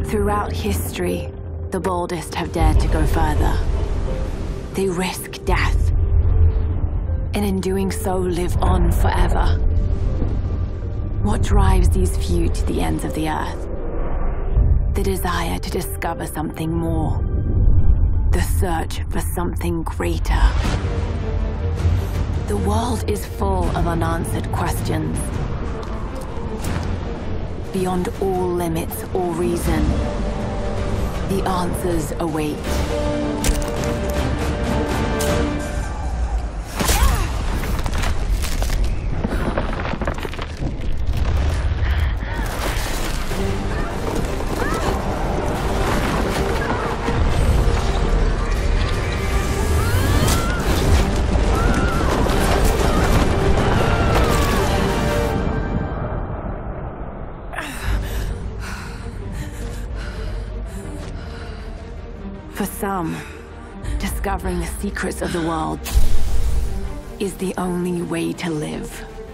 Throughout history, the boldest have dared to go further. They risk death, and in doing so live on forever. What drives these few to the ends of the earth? The desire to discover something more. The search for something greater. The world is full of unanswered questions. Beyond all limits or reason, the answers await. For some, discovering the secrets of the world is the only way to live.